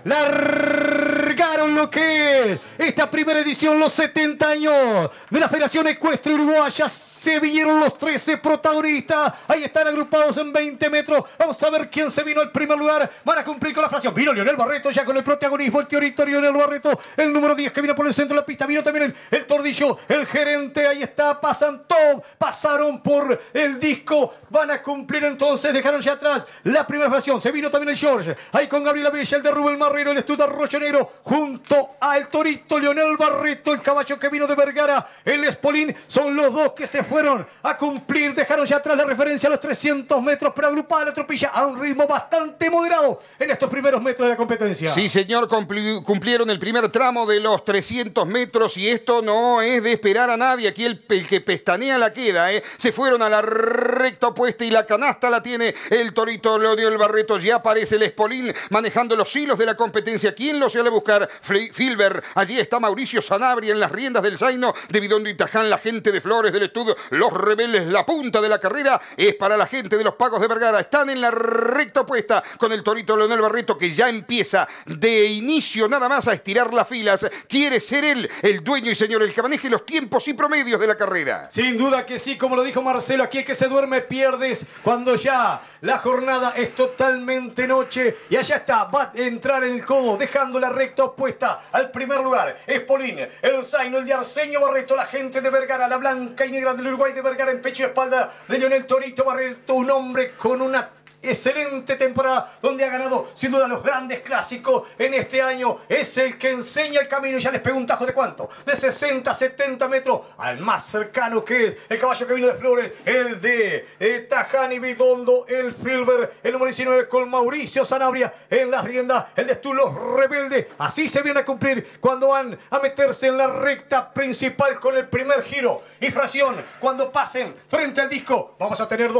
largaron lo que es esta primera edición, los 70 años de la Federación Ecuestre Uruguaya. Se vieron los 13 protagonistas. Ahí están agrupados en 20 metros. Vamos a ver quién se vino al primer lugar. Van a cumplir con la fracción. Vino Leonel Barreto ya con el protagonismo. El teorito Leonel Barreto, el número 10 que vino por el centro de la pista. Vino también el Tordillo, el gerente. Ahí está, pasan todo. Pasaron por el disco. Van a cumplir entonces. Dejaron ya atrás la primera fracción. Se vino también el George. Ahí con Gabriela Bella, el de Rubén Marrero, el Estudio Arroyo Negro. Junto al torito Leonel Barreto, el caballo que vino de Vergara, el Espolín. Son los dos que se fueron a cumplir. Dejaron ya atrás la referencia a los 300 metros, pero agrupada la tropilla a un ritmo bastante moderado en estos primeros metros de la competencia. Sí, señor, cumplieron el primer tramo de los 300 metros y esto no es de esperar a nadie. Aquí el que pestanea la queda, ¿eh? Se fueron a la recta opuesta y la canasta la tiene el torito Leonel Barreto. Ya aparece el Espolín manejando los hilos de la competencia. ¿Quién lo sale a buscar? Filber. Allí está Mauricio Sanabria en las riendas del Zaino de Bidondo y Taján, la gente de Flores del Estudio, los rebeldes. La punta de la carrera es para la gente de los Pagos de Vergara. Están en la recta opuesta con el torito Leonel Barreto, que ya empieza de inicio nada más a estirar las filas. Quiere ser él el dueño y señor, el que maneje los tiempos y promedios de la carrera. Sin duda que sí, como lo dijo Marcelo, aquí es que se duerme pierdes cuando ya la jornada es totalmente noche. Y allá está, va a entrar en el codo, dejando la recta opuesta al primer lugar. Espolín, el Zaino, el de Arsenio Barreto, la gente de Vergara, la blanca y negra del Uruguay de Vergara en pecho y espalda de Leonel Torito Barreto, un hombre con una excelente temporada donde ha ganado sin duda los grandes clásicos en este año. Es el que enseña el camino. Ya les pegó un tajo de ¿cuánto? De 60, 70 metros al más cercano, que es el caballo que vino de Flores, el de Taján y Bidondo, el Filber, el número 19 con Mauricio Sanabria en las riendas, el de Estulos Rebelde. Así se viene a cumplir cuando van a meterse en la recta principal con el primer giro y fracción. Cuando pasen frente al disco vamos a tener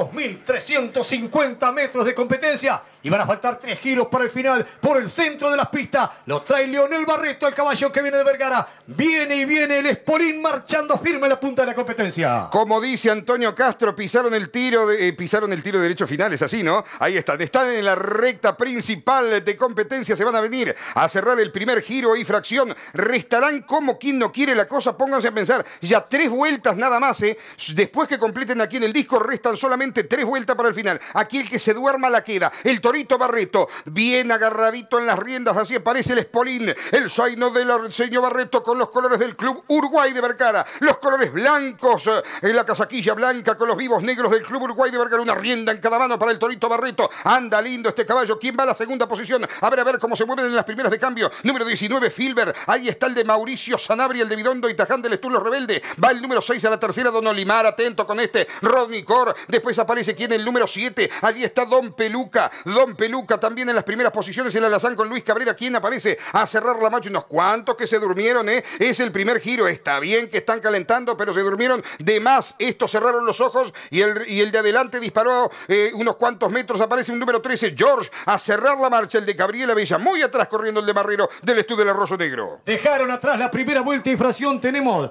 2.350 metros de competencia y van a faltar 3 giros para el final. Por el centro de las pistas lo trae Leonel Barreto, el caballo que viene de Vergara. Viene y viene el Espolín marchando firme en la punta de la competencia. Como dice Antonio Castro, pisaron el tiro derecho final, es así, ¿no? Ahí están en la recta principal de competencia. Se van a venir a cerrar el primer giro y fracción. Restarán como quien no quiere la cosa. Pónganse a pensar, ya 3 vueltas nada más, ¿eh? Después que completen aquí en el disco, restan solamente 3 vueltas para el final. Aquí el que se duerma la queda. El torito Barreto, bien agarradito en las riendas, así aparece el Espolín, el Zaino del Arsenio Barreto con los colores del Club Uruguay de Vergara, los colores blancos, en la casaquilla blanca con los vivos negros del Club Uruguay de Vergara, una rienda en cada mano para el torito Barreto. Anda lindo este caballo. ¿Quién va a la segunda posición? A ver cómo se mueven en las primeras de cambio. Número 19, Filber. Ahí está el de Mauricio Sanabria, el de Bidondo y Taján del Estudio Rebelde. Va el número 6 a la tercera, Don Olimar, atento con este, Rodney Cor. Después aparece quien, el número 7. Allí está Don Peluca también en las primeras posiciones, el alazán con Luis Cabrera, quien aparece a cerrar la marcha. Unos cuantos que se durmieron, es el primer giro. Está bien que están calentando, pero se durmieron de más. Estos cerraron los ojos y el de adelante disparó unos cuantos metros. Aparece un número 13, George, a cerrar la marcha. El de Gabriela Bella, muy atrás corriendo el de Marrero del Estudio del Arroyo Negro. Dejaron atrás la primera vuelta y fracción. Tenemos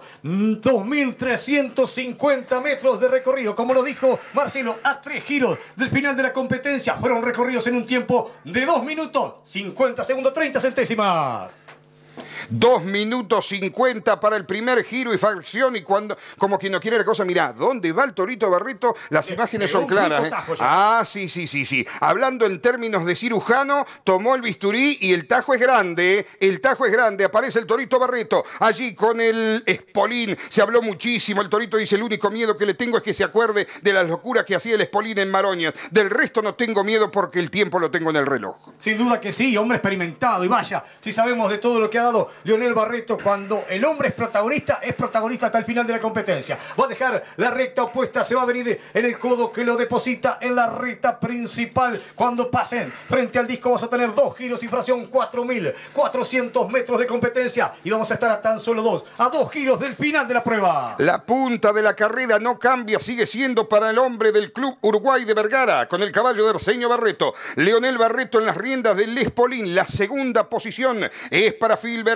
2.350 metros de recorrido. Como lo dijo Marcelo, a 3 giros del final de la competencia. Fueron recorridos en un tiempo de 2 minutos 50 segundos 30 centésimas. 2 minutos 50 para el primer giro y fracción. Y cuando, como quien no quiere la cosa, mirá, ¿dónde va el torito Barreto? Las imágenes son claras. Sí. Hablando en términos de cirujano, tomó el bisturí y el tajo es grande. El tajo es grande. Aparece el torito Barreto allí con el Espolín. Se habló muchísimo. El torito dice, el único miedo que le tengo es que se acuerde de las locuras que hacía el Espolín en Maroñas. Del resto no tengo miedo porque el tiempo lo tengo en el reloj. Sin duda que sí, hombre experimentado. Y vaya, si sabemos de todo lo que ha dado Leonel Barreto, cuando el hombre es protagonista hasta el final de la competencia. Va a dejar la recta opuesta, se va a venir en el codo que lo deposita en la recta principal. Cuando pasen frente al disco vamos a tener 2 giros y fracción, 4.400 metros de competencia. Y vamos a estar a tan solo 2 giros del final de la prueba. La punta de la carrera no cambia, sigue siendo para el hombre del Club Uruguay de Vergara, con el caballo de Arsenio Barreto. Leonel Barreto en las riendas del Espolín. La segunda posición es para Filber.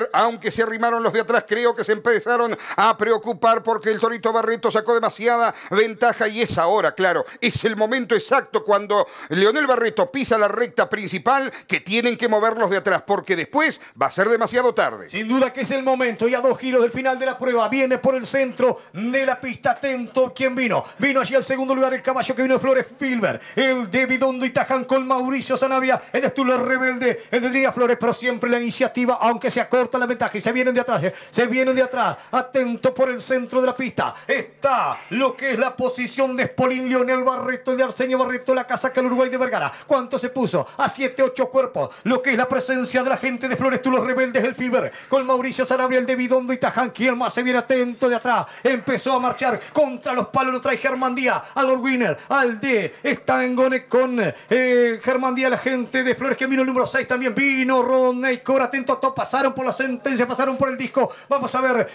Filber, aunque se arrimaron los de atrás, creo que se empezaron a preocupar porque el Torito Barreto sacó demasiada ventaja y es ahora, claro, es el momento exacto cuando Leonel Barreto pisa la recta principal que tienen que moverlos de atrás porque después va a ser demasiado tarde. Sin duda que es el momento y a 2 giros del final de la prueba viene por el centro de la pista. Atento, ¿quién vino? Vino allí al segundo lugar el caballo que vino de Flores Filber, el de Bidondo y Taján con Mauricio Sanabria, el de Stuller Rebelde, el de Trinidad Flores, pero siempre la iniciativa, aunque se acorta la ventaja y se vienen de atrás, atento por el centro de la pista, está lo que es la posición de Espolín, Leonel Barreto, el de Arsenio Barreto, la casaca del Uruguay de Vergara. ¿Cuánto se puso? A 7, 8 cuerpos, lo que es la presencia de la gente de Flores, Stuller Rebeldes, el Filber, con Mauricio Sanabria, el de Bidondo y Taján, quien más se viene atento de atrás, empezó a marchar contra los palos, lo trae Germán Díaz, al Lord Winner, al de Stangone con Germán Díaz, la gente de Flores que vino el número 6, también vino Rodney Cora, atento, pasaron por la sentencia, pasaron por el disco, vamos a ver,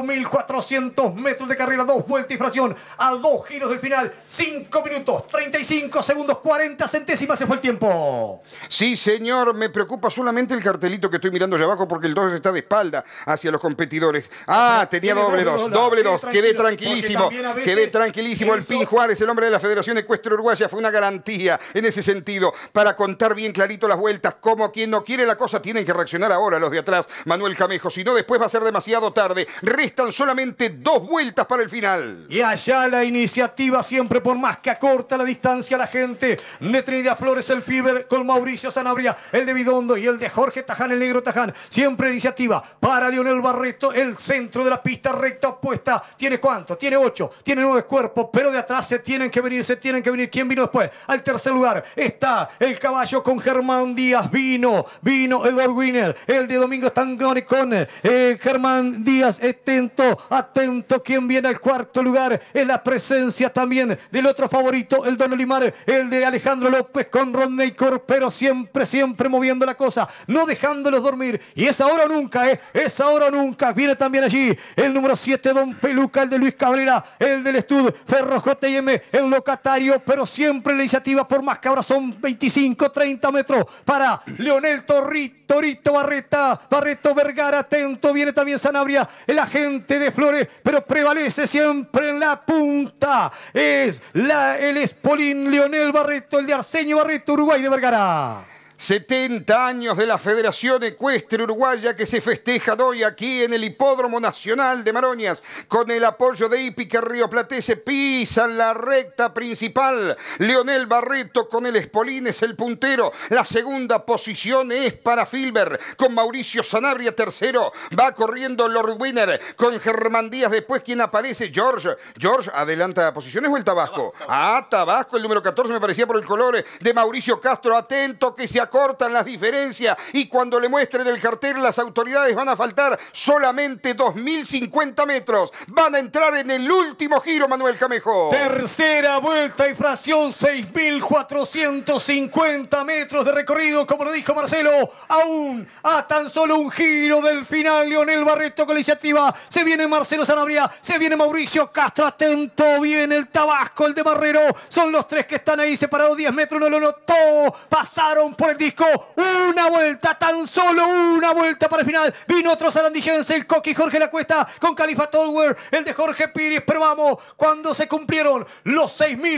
4.400 metros de carrera, 2 vueltas y fracción, a 2 giros del final, 5 minutos, 35 segundos, 40 centésimas se fue el tiempo. Sí, señor, me preocupa solamente el cartelito que estoy mirando allá abajo porque el 2 está de espalda hacia los competidores. Ah, tenía doble 2, quedé tranquilísimo, el Pin Juárez, el hombre de la Federación Ecuestre Uruguaya, fue una garantía en ese sentido, para contar bien clarito las vueltas, como quien no quiere la cosa, tienen que reaccionar ahora los de atrás, Manuel Camejo, si no después va a ser demasiado tarde, restan solamente 2 vueltas para el final. Y allá la iniciativa siempre, por más que acorta la distancia, la gente de Trinidad Flores, el Fiber con Mauricio Sanabria, el de Bidondo y el de Jorge Taján, el negro Taján, siempre iniciativa para Leonel Barreto, el centro de la pista, recta opuesta, ¿tiene cuánto? Tiene 8, tiene 9 cuerpos, pero de atrás se tienen que venir. ¿Quién vino después? Al tercer lugar está el caballo con Germán Díaz, vino el Lord Winner, el de Domingo Stangone con Germán Díaz, atento, ¿quién viene al cuarto lugar? Es la presencia también del otro favorito, el Don Olimar, el de Alejandro López con Rodney Cor, pero siempre moviendo la cosa, no dejándolos dormir, y es ahora o nunca, viene también allí el número 7, Don Peluca, el de Luis Cabrera, el del Estud, Ferro JM, el locatario, pero siempre la iniciativa, por más que ahora son 25, 30 metros para Leonel Torito Barreto Vergara, atento, viene también Sanabria, el agente de Flores, pero prevalece siempre en la punta, es el Espolín Leonel Barreto, el de Arsenio Barreto, Uruguay de Vergara. 70 años de la Federación Ecuestre Uruguaya que se festejan hoy aquí en el Hipódromo Nacional de Maroñas con el apoyo de Hípica Rioplatense. Pisan la recta principal. Leonel Barreto con el Espolín es el puntero. La segunda posición es para Filber con Mauricio Sanabria tercero. Va corriendo Lord Winner con Germán Díaz. Después quien aparece, George adelanta posiciones o el Tabasco. Tabasco, el número 14 me parecía por el color de Mauricio Castro. Atento que se acortan las diferencias y cuando le muestren el cartel las autoridades van a faltar solamente 2.050 metros. Van a entrar en el último giro, Manuel Camejo. Tercera vuelta y fracción, 6.450 metros de recorrido, como lo dijo Marcelo, aún a tan solo un giro del final. Leonel Barreto con la iniciativa, se viene Marcelo Sanabria, se viene Mauricio Castro, atento, viene el Tabasco, el de Marrero, son los 3 que están ahí separados 10 metros, no lo notó, pasaron por el disco, una vuelta, tan solo una vuelta para el final, vino otro sarandillense, el Coqui Jorge La Cuesta con Califa Tower, el de Jorge Pires, pero vamos, cuando se cumplieron los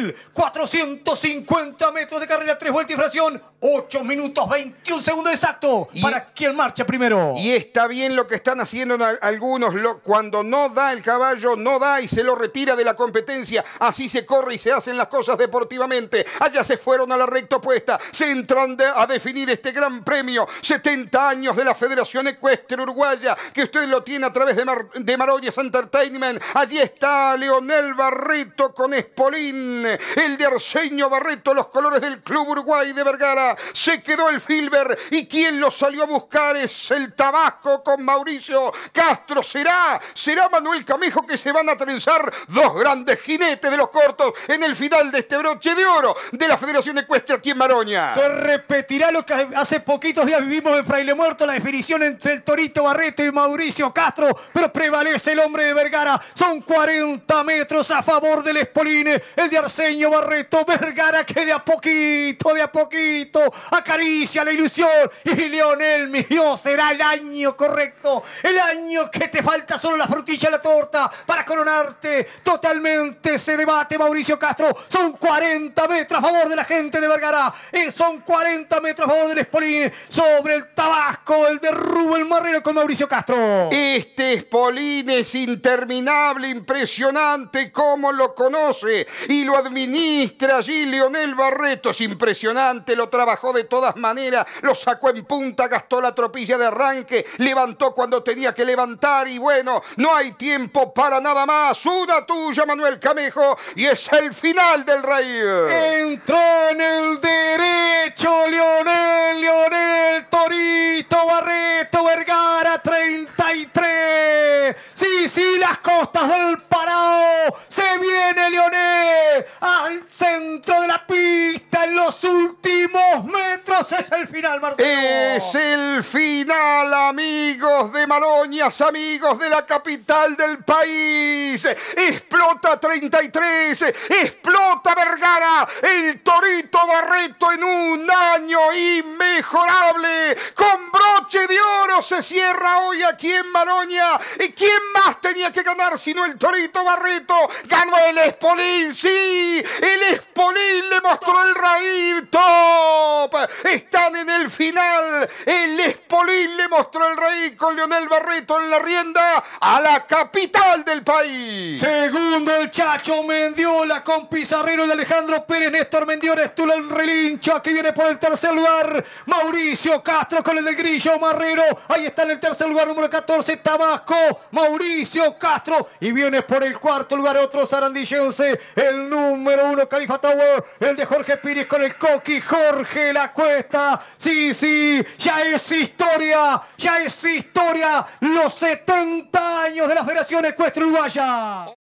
6.450 metros de carrera, 3 vueltas y fracción, 8 minutos 21 segundos exacto para quien marcha primero. Y está bien lo que están haciendo algunos, cuando no da el caballo, no da y se lo retira de la competencia, así se corre y se hacen las cosas deportivamente. Allá se fueron a la recta opuesta, se entran a definir este gran premio, 70 años de la Federación Ecuestre Uruguaya, que usted lo tiene a través de Maroñas Entertainment. Allí está Leonel Barreto con Espolín, el de Arsenio Barreto, los colores del Club Uruguay de Vergara. Se quedó el Filber y quien lo salió a buscar es el Tabasco con Mauricio Castro. Será Manuel Camejo que se van a trenzar 2 grandes jinetes de los cortos en el final de este broche de oro de la Federación Ecuestre aquí en Maroña. Se repetió repetirá lo que hace poquitos días vivimos en Fraile Muerto, la definición entre el Torito Barreto y Mauricio Castro, pero prevalece el hombre de Vergara. Son 40 metros a favor del Espoline, el de Arsenio Barreto. Vergara que de a poquito acaricia la ilusión. Y Leonel, mi Dios, será el año correcto, el año que te falta solo la frutilla de la torta para coronarte. Totalmente se debate Mauricio Castro. Son 40 metros a favor de la gente de Vergara. Son 40 metros a favor del Espoline sobre el Tabasco, el de Rubén Marrero con Mauricio Castro. Este Espoline es interminable, impresionante cómo lo conoce y lo administra allí Leonel Barreto. Es impresionante, lo trabajó de todas maneras, lo sacó en punta, gastó la tropilla de arranque, levantó cuando tenía que levantar y bueno, no hay tiempo para nada más. Una tuya, Manuel Camejo, y es el final del raid. Entró en el derecho Leonel Torito Barreto Vergara 33. Sí, las costas del Parao. Se viene Leonel al centro de la pista en los últimos metros. Es el final, Marcelo. Es el final, amigos de Maloñas, amigos de la capital del país. Explota 33, explota Vergara, el Torito Barreto en un año inmejorable. Con broche de oro se cierra hoy aquí en Maloña. ¿Y quién más tenía que ganar sino el Torito Barreto? Ganó el Espolín, sí, el Espolín le mostró el raid top. Están en el final, el Espolín le mostró el raid con Leonel Barreto en la rienda a la capital del país. Segundo el Chacho Mendiola con Pizarrero de Alejandro Pérez, Néstor Mendiola, Estula el relincho, aquí viene por el tercer lugar Mauricio Castro con el del Grillo Marrero, ahí está en el tercer lugar número 14 Tabasco, Mauricio Castro, y viene por el cuarto lugar otro sarandillense, el número 1 Califa Tower, el de Jorge Pires con el Coqui, Jorge La Cuesta, sí, ya es historia, los 70 años de la Federación Ecuestre Uruguaya.